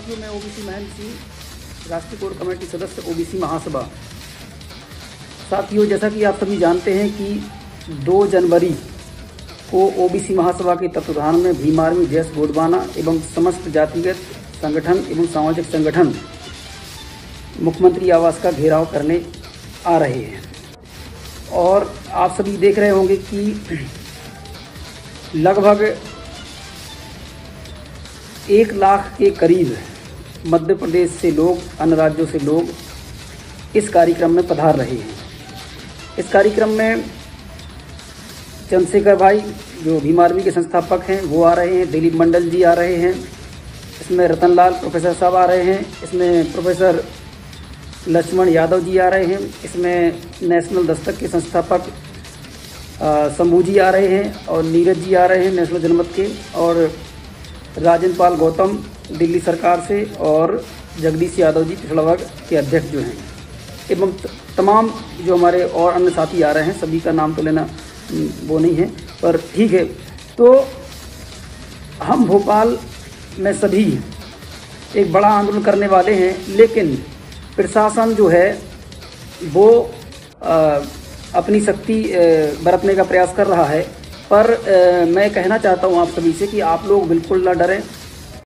साथियों, मैं ओबीसी महंत सिंह, राष्ट्रीय कोर कमेटी सदस्य ओबीसी महासभा। साथियों, जैसा कि आप सभी जानते हैं कि 2 जनवरी को ओबीसी महासभा के तत्वाधान में भीम आर्मी जैस गोंडवाना एवं समस्त जातिगत संगठन एवं सामाजिक संगठन मुख्यमंत्री आवास का घेराव करने आ रहे हैं। और आप सभी देख रहे होंगे कि लगभग 1 लाख के करीब मध्य प्रदेश से लोग, अन्य राज्यों से लोग इस कार्यक्रम में पधार रहे हैं। इस कार्यक्रम में चंद्रशेखर भाई, जो भीम आर्मी के संस्थापक हैं, वो आ रहे हैं। दिलीप मंडल जी आ रहे हैं। इसमें रतनलाल प्रोफेसर साहब आ रहे हैं। इसमें प्रोफेसर लक्ष्मण यादव जी आ रहे हैं। इसमें नेशनल दस्तक के संस्थापक शंभू जी आ रहे हैं और नीरज जी आ रहे हैं नेशनल जनमत के, और राजन पाल गौतम दिल्ली सरकार से, और जगदीश यादव जी पिछड़ा वर्ग के अध्यक्ष जो हैं, एवं तमाम जो हमारे और अन्य साथी आ रहे हैं। सभी का नाम तो लेना वो नहीं है, पर ठीक है। तो हम भोपाल में सभी एक बड़ा आंदोलन करने वाले हैं, लेकिन प्रशासन जो है वो अपनी शक्ति बरतने का प्रयास कर रहा है। पर मैं कहना चाहता हूं आप सभी से कि आप लोग बिल्कुल न डरें।